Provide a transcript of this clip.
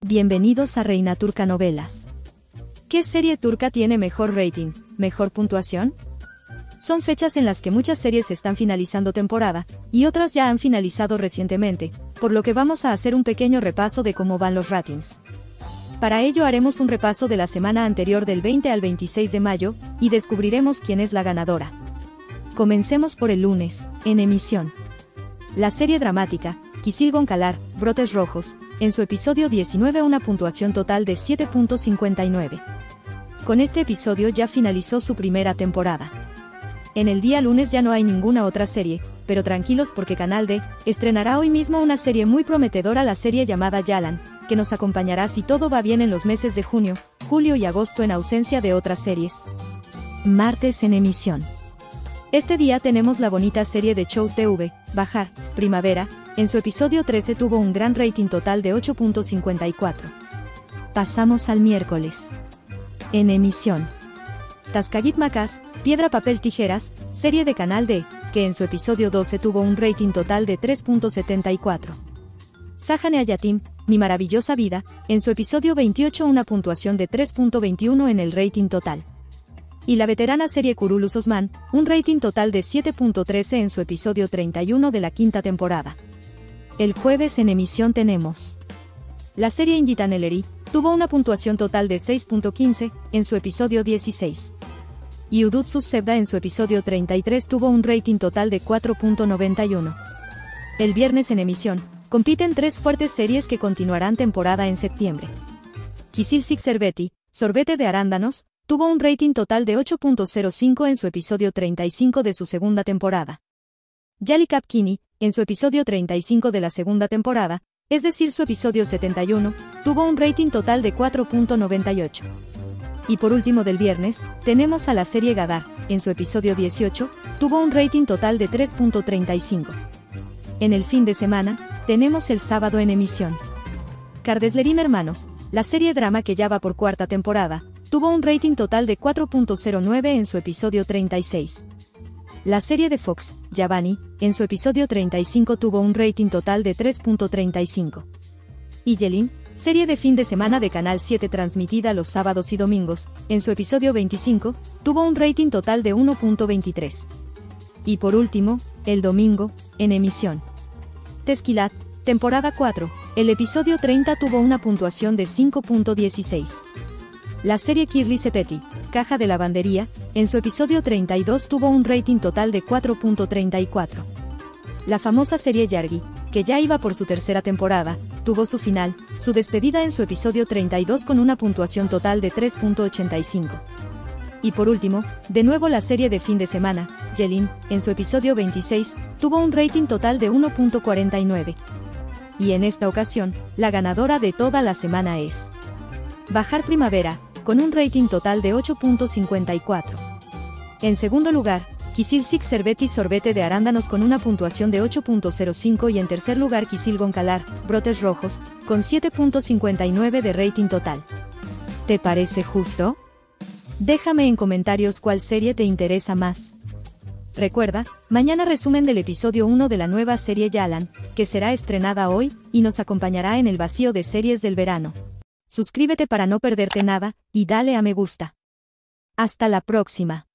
Bienvenidos a Reina Turca Novelas. ¿Qué serie turca tiene mejor rating, mejor puntuación? Son fechas en las que muchas series están finalizando temporada, y otras ya han finalizado recientemente, por lo que vamos a hacer un pequeño repaso de cómo van los ratings. Para ello haremos un repaso de la semana anterior del 20 al 26 de mayo, y descubriremos quién es la ganadora. Comencemos por el lunes, en emisión. La serie dramática, Kizil Goncalar, Brotes Rojos, en su episodio 19 una puntuación total de 7.59. Con este episodio ya finalizó su primera temporada. En el día lunes ya no hay ninguna otra serie, pero tranquilos porque Canal D estrenará hoy mismo una serie muy prometedora, la serie llamada Yalan, que nos acompañará si todo va bien en los meses de junio, julio y agosto en ausencia de otras series. Martes en emisión. Este día tenemos la bonita serie de Show TV, Bajar, Primavera. En su episodio 13 tuvo un gran rating total de 8.54. Pasamos al miércoles. En emisión. Tascagit Macas, Piedra Papel Tijeras, serie de Canal D, que en su episodio 12 tuvo un rating total de 3.74. Sahane Hayatim, Mi Maravillosa Vida, en su episodio 28 una puntuación de 3.21 en el rating total. Y la veterana serie Kurulus Osman, un rating total de 7.13 en su episodio 31 de la quinta temporada. El jueves en emisión tenemos la serie Ingitan Elleri, tuvo una puntuación total de 6.15 en su episodio 16. Y Udutsus Sebda en su episodio 33 tuvo un rating total de 4.91. El viernes en emisión compiten tres fuertes series que continuarán temporada en septiembre. Kizil Serveti, Sorbete de Arándanos, tuvo un rating total de 8.05 en su episodio 35 de su segunda temporada. Yali Kapkini, en su episodio 35 de la segunda temporada, es decir su episodio 71, tuvo un rating total de 4.98. Y por último del viernes, tenemos a la serie Gadar, en su episodio 18, tuvo un rating total de 3.35. En el fin de semana, tenemos el sábado en emisión. Kardeslerim Hermanos, la serie drama que ya va por cuarta temporada, tuvo un rating total de 4.09 en su episodio 36. La serie de Fox, Yavani, en su episodio 35 tuvo un rating total de 3.35. Y Yelin, serie de fin de semana de Canal 7 transmitida los sábados y domingos, en su episodio 25, tuvo un rating total de 1.23. Y por último, el domingo, en emisión. Teskilat, temporada 4, el episodio 30 tuvo una puntuación de 5.16. La serie Kirli Sepeti, Caja de Lavandería, en su episodio 32 tuvo un rating total de 4.34. La famosa serie Yargi, que ya iba por su tercera temporada, tuvo su final, su despedida en su episodio 32 con una puntuación total de 3.85. Y por último, de nuevo la serie de fin de semana, Yelin, en su episodio 26, tuvo un rating total de 1.49. Y en esta ocasión, la ganadora de toda la semana es Bajar Primavera, con un rating total de 8.54. En segundo lugar, Kizil Serveti Sorbete de Arándanos con una puntuación de 8.05 y en tercer lugar Kizil Goncalar, Brotes Rojos, con 7.59 de rating total. ¿Te parece justo? Déjame en comentarios cuál serie te interesa más. Recuerda, mañana resumen del episodio 1 de la nueva serie Yalan, que será estrenada hoy, y nos acompañará en el vacío de series del verano. Suscríbete para no perderte nada, y dale a me gusta. Hasta la próxima.